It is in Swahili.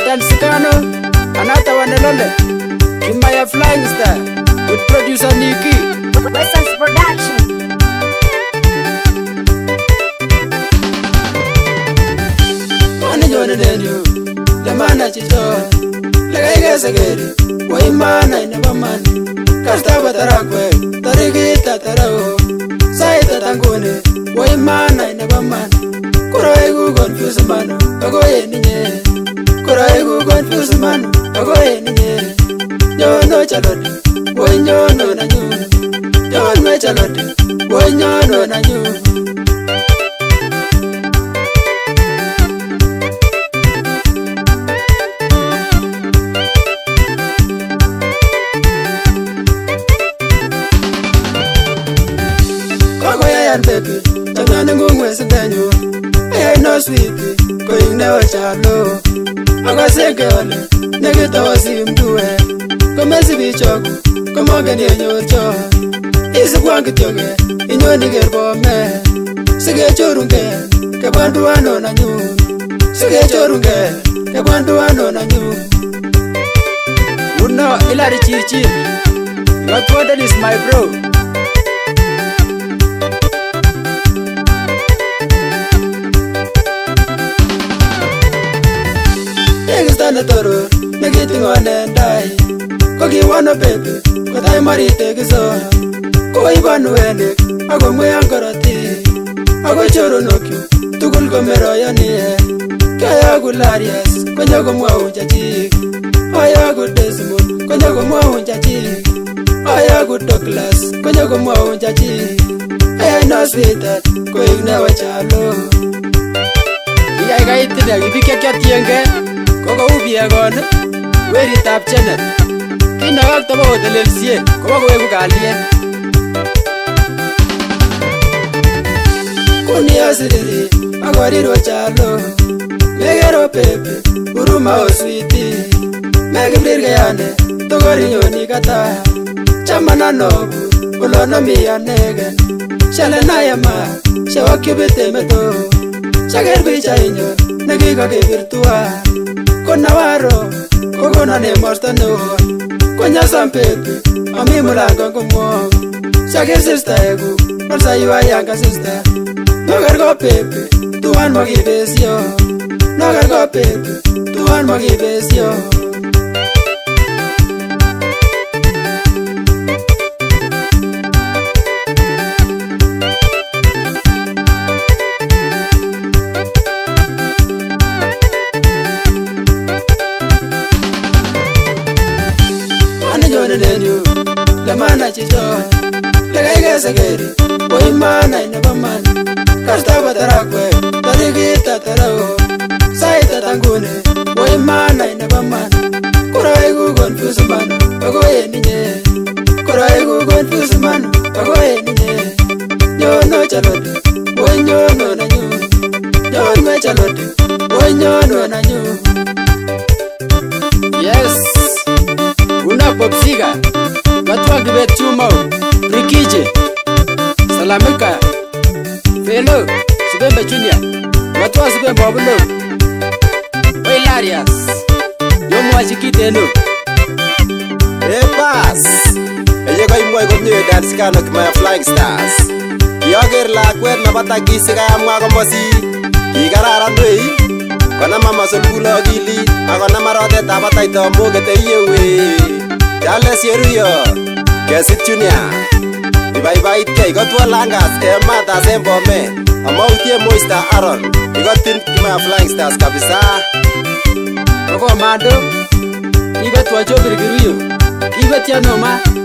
Dansikano, Anata Wanelole, Kimaya Flying Star, with producer Nikki. Western's Production. Join you, the man at your door. Like I again, why man I never man. Castava Tarakwe, Tarigita Tarao, Saita Tangone, why man I never man. Kuraigu confuse man, Ago in ye. Kuraigu confuse man, Ago in ye. No, no, Charlotte, when you're not a new. John Charlotte, when you're not a new. Baby, I'm not going with Daniel. I ain't no sweet, going never shallow. I was a girl, negative him do it. Come as a beach, come on, get in your jaw. It's a blanket yoga, in your nigger for me. Sigurunga, Kabanduano on you. Sigurunga, Kabanduano on you. Would know Hilary Chichi. Your brother is my bro. Toro, negating on and die. Cocky wanna baby, but I'm married. Take his own. Go even when it. I go my uncle. I go Choronoki. To go Gomeroyani. Kaya good Larias. Konyago Chachi. I go Desmond. Konyago Chachi. I go Douglas. Konyago Chachi. I know sweetheart. Going never chalo. I got it today. If you get younger. Kogo ubia gon, weri tap channel. Kina wak tabo hotel siye, kogo wegu galie. Kuni asiri, agwari rochalo. Megero pepe, uruma oswiti. Megibrir gayane, togori nyoni kata. Chamana nobu, ulono miya negen. Shale na yama, shawaki bete meto. Shager bicha inyo, negiga ke virtua. Konawaro, Kogona ne Mostano, Konya Sampepe, Ami Mulango Kumo, Shagir sister Egu, Orsa you are younger sister. No go pepe, to one mogi besio. No go pepe, to one mogi besio. The man at your door, the guy gets a gate. Boy, man, I never man. Castava Tarakwe, Tarigita Tarao, Saita Tangune, boy, man, I never man. Kuraigu confuse man, Ago in ye. Kuraigu confuse man, Ago in ye. You're no Charlotte, when you're not a new. You're no Charlotte, when you're not a new. Yes, una popsiga. Batwa gibet chumo, Rikije, Salameka, Felo, Subembe Junior, Batwa Subembe Bobulo, Hilarious, Yomwachikiteno. Pass. You go in my dance can of my flying stars. Yoger like where Nabata Gisiga Magamosi, Igara, Kana Mama Sokula Gili, Agonamara de Tabataita Mogate Yewe. Dallas Yeruyo, guess it Junior. If I buy it, got one langas, a mata same for me. A mouthie moister Aaron. You got in my flying stars, Capisa. Ogo Mado, you got what you're doing. Give it your noma.